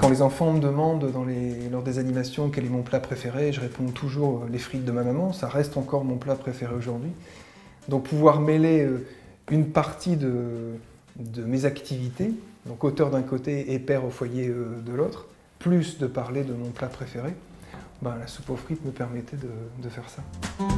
Quand les enfants me demandent lors des animations quel est mon plat préféré, je réponds toujours les frites de ma maman, ça reste encore mon plat préféré aujourd'hui. Donc pouvoir mêler une partie de mes activités, donc auteur d'un côté et père au foyer de l'autre, plus de parler de mon plat préféré, ben, la soupe aux frites me permettait de faire ça.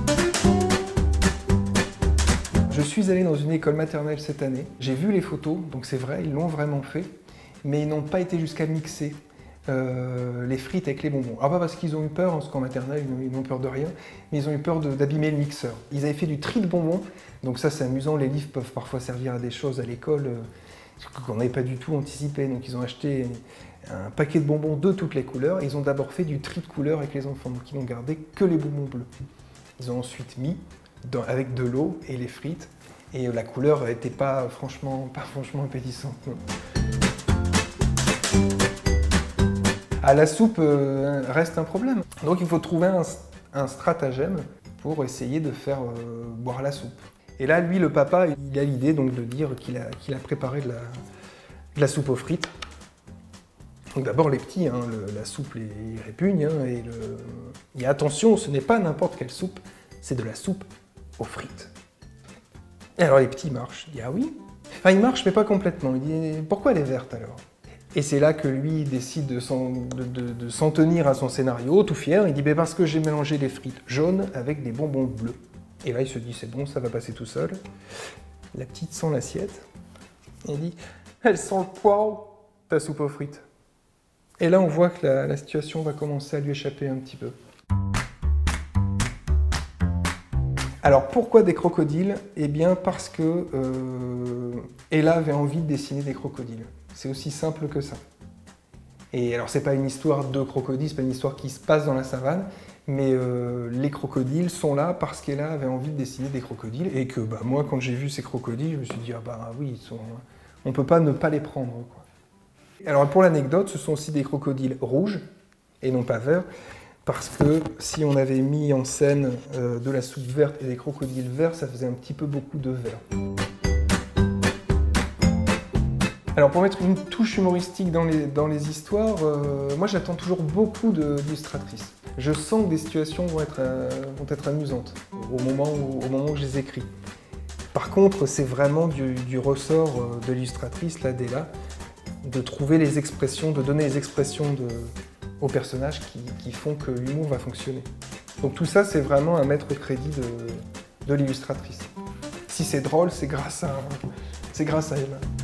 Je suis allé dans une école maternelle cette année, j'ai vu les photos, donc c'est vrai, ils l'ont vraiment fait, mais ils n'ont pas été jusqu'à mixer les frites avec les bonbons. Alors pas parce qu'ils ont eu peur, parce qu'en maternelle ils n'ont peur de rien, mais ils ont eu peur d'abîmer le mixeur. Ils avaient fait du tri de bonbons, donc ça c'est amusant, les livres peuvent parfois servir à des choses à l'école qu'on n'avait pas du tout anticipé. Donc ils ont acheté un paquet de bonbons de toutes les couleurs, et ils ont d'abord fait du tri de couleurs avec les enfants, donc ils n'ont gardé que les bonbons bleus. Ils ont ensuite mis avec de l'eau et les frites, et la couleur n'était pas franchement appétissante. Non. Ah, la soupe reste un problème. Donc il faut trouver un stratagème pour essayer de faire boire la soupe. Et là, lui, le papa, il a l'idée donc de dire qu'il a préparé de la soupe aux frites. Donc d'abord les petits, hein, la soupe les répugne. Hein, et attention, ce n'est pas n'importe quelle soupe, c'est de la soupe aux frites. Et alors les petits marchent. Il dit ah oui. Enfin ils marchent mais pas complètement. Il dit pourquoi elle est verte alors? Et c'est là que lui décide de s'en tenir à son scénario, tout fier. Il dit parce que j'ai mélangé les frites jaunes avec des bonbons bleus. Et là il se dit c'est bon, ça va passer tout seul. La petite sent l'assiette. Et il dit elle sent le poireau, ta soupe aux frites. Et là on voit que la situation va commencer à lui échapper un petit peu. Alors pourquoi des crocodiles? Eh bien parce que Ella avait envie de dessiner des crocodiles. C'est aussi simple que ça. Et alors c'est pas une histoire de crocodiles, c'est pas une histoire qui se passe dans la savane, mais les crocodiles sont là parce qu'Ella avait envie de dessiner des crocodiles, et que moi quand j'ai vu ces crocodiles, je me suis dit ah bah oui, on peut pas ne pas les prendre, quoi. Alors pour l'anecdote, ce sont aussi des crocodiles rouges, et non pas verts, parce que si on avait mis en scène de la soupe verte et des crocodiles verts, ça faisait un petit peu beaucoup de vert. Alors pour mettre une touche humoristique dans les histoires, moi j'attends toujours beaucoup d'illustratrices. Je sens que des situations vont être amusantes au moment où je les écris. Par contre, c'est vraiment du ressort de l'illustratrice, là, d'Ella, de trouver les expressions, de donner les expressions aux personnages qui font que l'humour va fonctionner. Donc tout ça, c'est vraiment à mettre au crédit de l'illustratrice. Si c'est drôle, c'est grâce à Ella.